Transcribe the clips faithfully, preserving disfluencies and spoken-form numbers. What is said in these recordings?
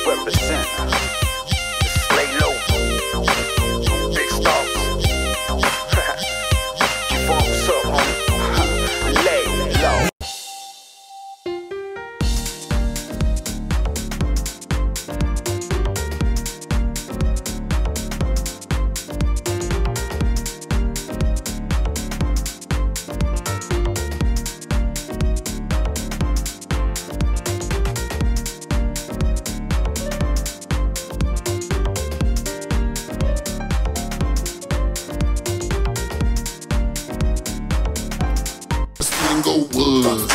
represent. Lay low. Big Stalks. Gfunk, what's up, homie? Lay low. Was.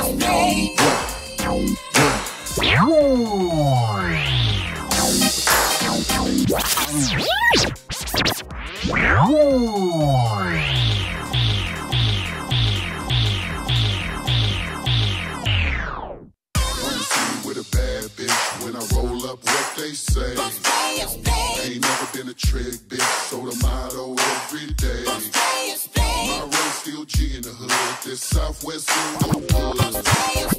With a bad bitch, when I roll up, what they say? Ain't never been a trick, bitch, so the motto every day. My road still G in the hood, this Southwest in the woods.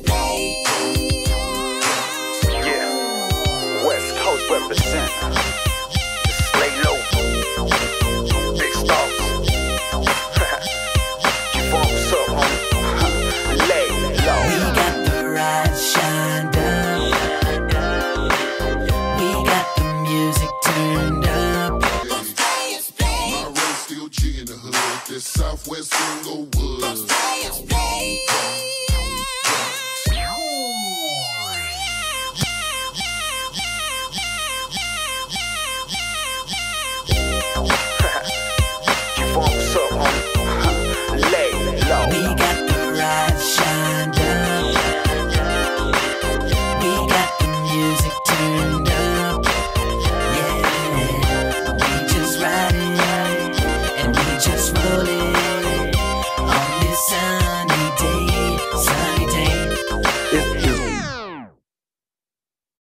Yeah, West Coast represent. Lay low. Big Stalks. Gfunk, what's up, homie? Lay low. We got the right shine.